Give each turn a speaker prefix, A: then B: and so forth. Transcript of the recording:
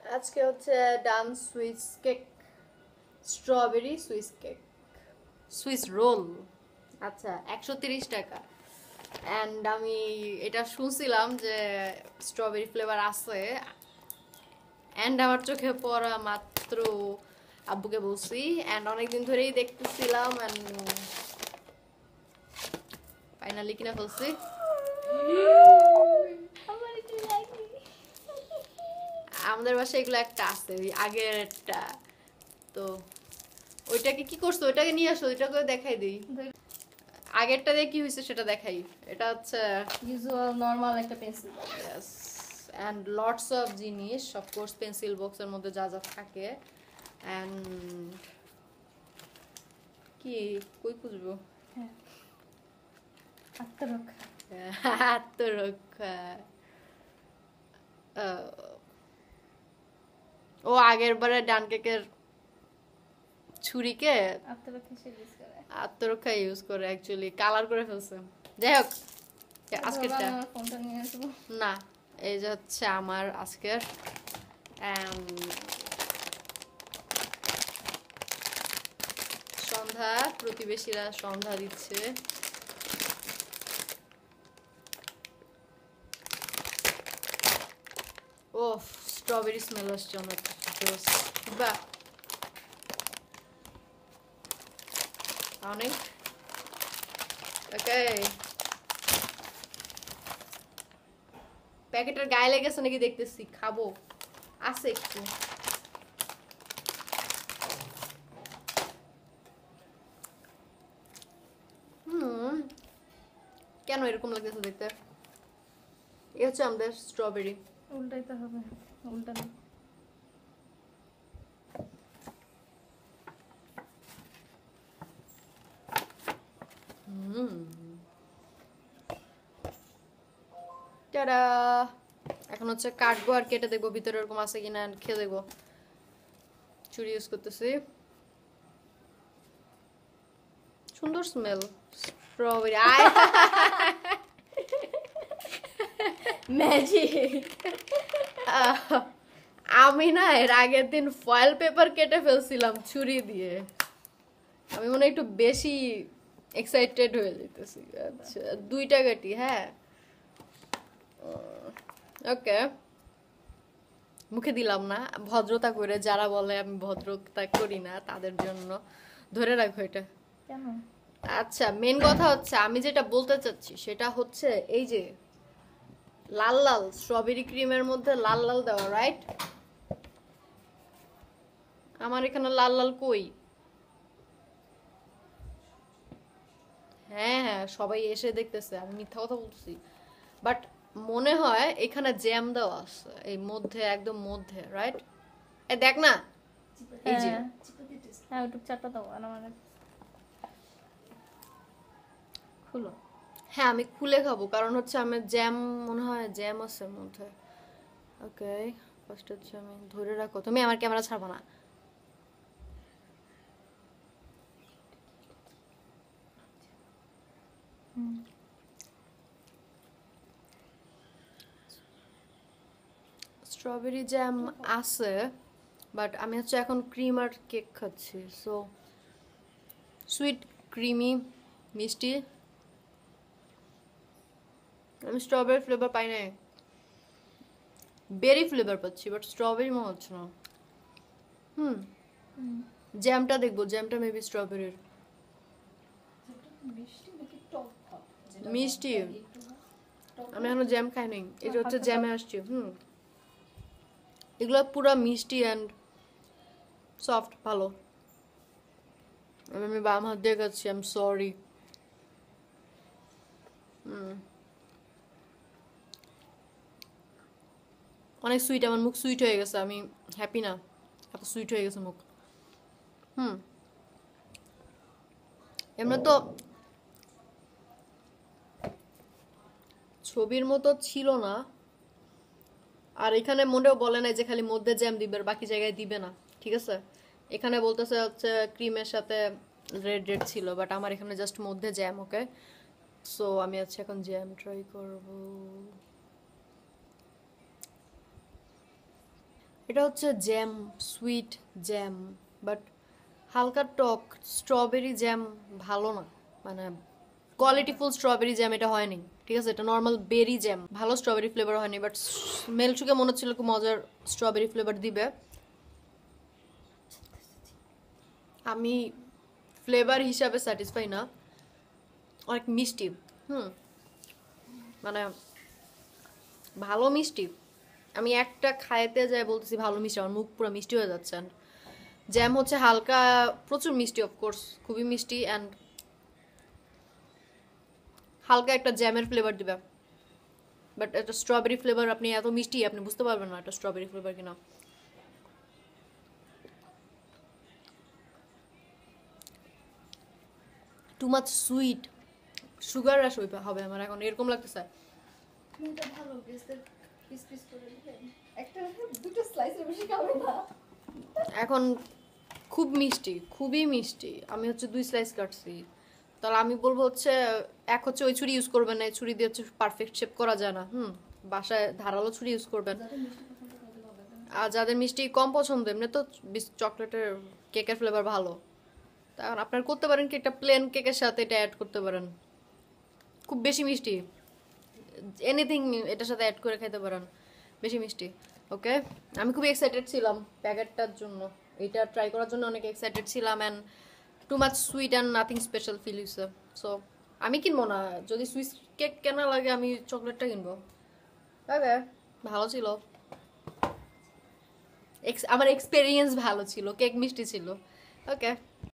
A: আজকে হচ্ছে Dan swiss cake, strawberry swiss cake, swiss roll. আচ্ছা 130 টাকা। অ্যান্ড আমি এটা শুনছিলাম যে স্ট্রবেরি ফ্লেভার আছে, অ্যান্ড আমার চোখে পড়া মাত্র আব্বুকে বলছি, অ্যান্ড অনেকদিন ধরেই দেখতেছিলাম, অ্যান্ড ফাইনালি কিনা ফেলছি। আমাদের বাসায় এগুলো একটা আছে, ওই আগের একটা। তো ওইটাকে কি করছো, ওইটাকে নিয়ে আসো, ওইটাকে দেখাই দিই। আগেরটা দিয়ে কি হয়েছে সেটা দেখাই। এটা হচ্ছে
B: ইউজুয়াল নরমাল একটা pencil.
A: Yes, and lots of জিনিস, অফকোর্স পেন্সিল বক্সের মধ্যে যা যা থাকে। অ্যান্ড কি কই খুঁজবো?
B: হ্যাঁ, আত্মরক্ষা।
A: আত্মরক্ষা। ও আগের বারে ডান কেকের ছুরিকে আত্মরক্ষা ইউজ করে অ্যাকচুয়ালি কালার করে ফেলছে। যাই হোক, আজকেরটা
B: ফোনটা নিয়ে আসবো
A: না, এই যে হচ্ছে আমার আজকের সন্ধ্যা, প্রতিবেশীরা সন্ধ্যা দিচ্ছে। ও স্ট্রবেরি স্মেল আসছে অনেক জোস। বাহ, অনেক ওকে। প্যাকেটের গায়ে লেগেছে নাকি দেখতেছি, খাবো আছে একটু। কেন এরকম লাগতেছে দেখতে? এই হচ্ছে আমাদের স্ট্রবেরি।
B: উল্টাইতে হবে, উল্টানো।
A: টাডা, এখন হচ্ছে কাটবো আর কেটে দেখবো ভিতরে এরকম আছে কিনা, খেয়ে দেখবো। ছুরি ইউজ করতেছি। সুন্দর স্মেল স্ট্রবেরি। ম্যাজিক। আমি না এর আগের দিন ফয়েল পেপার কেটে ফেলছিলাম ছুরি দিয়ে। আমি মনে হয় একটু বেশি এক্সাইটেড হয়ে যেতেছি। আচ্ছা 2টা কাটি, হ্যাঁ ওকে। মুখে দিলাম না, ভদ্রতা করে, যারা বলে আমি ভদ্রতা করি না তাদের জন্য ধরে রাখো এটা।
B: কেন?
A: আচ্ছা মেন কথা হচ্ছে আমি যেটা বলতে চাচ্ছি সেটা হচ্ছে এই যে লাল লাল স্ট্রবেরি ক্রিমের মধ্যে লাল লাল দেওয়া, রাইট? আমার এখানে লাল লাল কই? হ্যাঁ হ্যাঁ, সবাই এসে দেখতেছে, আমি মিথ্যা কথা বলছি। বাট মনে হয় এখানে জ্যাম দেওয়া আছে এই মধ্যে, একদম মধ্যে, রাইট? এ দেখ না, এই যে
B: হ্যাঁ ওটুক চারটা দাও আর আমার খুলো।
A: হ্যাঁ আমি খুলে খাবো, কারণ হচ্ছে আমার জ্যাম, মনে হয় জ্যাম আছে মধ্যে। ওকে, ফার্স্ট হচ্ছে আমি ধরে রাখো, তুমি আমার ক্যামেরা ছাড়বো না। স্ট্রবেরি জ্যাম আছে, বাট আমি হচ্ছে এখন ক্রিম আর কেক খাচ্ছি, সো সুইট ক্রিমি মিষ্টি। আমি স্ট্রবেরি ফ্লেভার পাই নাই, বেরি ফ্লেভার পাচ্ছি, বাট স্ট্রবেরি মনে হচ্ছে না। জ্যামটা দেখবো, জ্যামটা মেবি স্ট্রবেরির। মিষ্টি, আমি এখনো জ্যাম খাই নাই, এটা হচ্ছে জ্যামে আসছি। এগুলো পুরো মিষ্টি অ্যান্ড সফট, ভালো। আমি বাম হাত দিয়ে খাচ্ছি, আই এম সরি। অনেক সুইট, আমার মুখ সুইট হয়ে গেছে, আমি হ্যাপি না, এত সুইট হয়ে গেছে মুখ। এমনি তো ছবির মতো ছিল না, আর এখানে মনেও বলে নাই যে খালি মধ্যে জ্যাম দিবে আর বাকি জায়গায় দিবে না, ঠিক আছে? এখানে বলতেছে হচ্ছে ক্রিমের সাথে রেড রেড ছিল, বাট আমার এখানে জাস্ট মধ্যে জ্যাম। ওকে, সো আমি হচ্ছে এখন জ্যাম ট্রাই করব। এটা হচ্ছে জ্যাম, সুইট জ্যাম, বাট হালকা টক। স্ট্রবেরি জ্যাম ভালো না, মানে কোয়ালিটিফুল স্ট্রবেরি জ্যাম এটা হয়নি, ঠিক আছে? এটা নর্মাল বেরি জ্যাম, ভালো স্ট্রবেরি ফ্লেভার হয়নি, বাট স্মেল শুকে মনে হচ্ছিল খুব মজার স্ট্রবেরি ফ্লেভার দিবে। আমি ফ্লেভার হিসাবে স্যাটিসফাই না, অনেক মিষ্টি। মানে ভালো মিষ্টি। আমি একটা খাইতে যাই বলতেছি ভালো মিষ্টি, আমার মুখ পুরো মিষ্টি হয়ে যাচ্ছে। জ্যাম হচ্ছে হালকা, প্রচুর মিষ্টি, অফকোর্স খুবই মিষ্টি, অ্যান্ড হালকা একটা জ্যামের ফ্লেভার দিবে, বাট একটা স্ট্রবেরি ফ্লেভার আপনি এত মিষ্টি আপনি বুঝতে পারবেন না এটা স্ট্রবেরি ফ্লেভার কিনা। Too much sweet, sugar rush হবে আমার এখন, এরকম লাগতেছে।
B: এটা ভালো বেস্টের পিস পিস করে দিবেন একটা দুটো স্লাইসের বেশি খাবে না
A: এখন খুব মিষ্টি, খুবই মিষ্টি। আমি হচ্ছে 2 স্লাইস কাটছি, তাহলে আমি বলবো হচ্ছে এক হচ্ছে ওই ছুরি ইউজ করবেন না, এই ছুরি দিয়ে হচ্ছে পারফেক্ট শেপ করা যায় না। বাসায় ধারালো ছুরি ইউজ করবেন। আর যাদের মিষ্টি কম পছন্দ, এমনি তো চকলেটের কেকের ফ্লেভার ভালো, তখন আপনার করতে পারেন কি একটা প্লেন কেকের সাথে এটা অ্যাড করতে পারেন। খুব বেশি মিষ্টি, এনিথিং এটার সাথে অ্যাড করে খেতে পারেন, বেশি মিষ্টি। ওকে, আমি খুব এক্সাইটেড ছিলাম প্যাকেটটার জন্য, এটা ট্রাই করার জন্য অনেক এক্সাইটেড ছিলাম, and too much sweet and nothing special feel হয়েছে। সো আমি কিনবো না, যদি সুইস কেক কেনা লাগে আমি চকলেটটা কিনবো। ওকে, ভালো ছিল, আমার এক্সপেরিয়েন্স ভালো ছিল, কেক মিষ্টি ছিল। ওকে।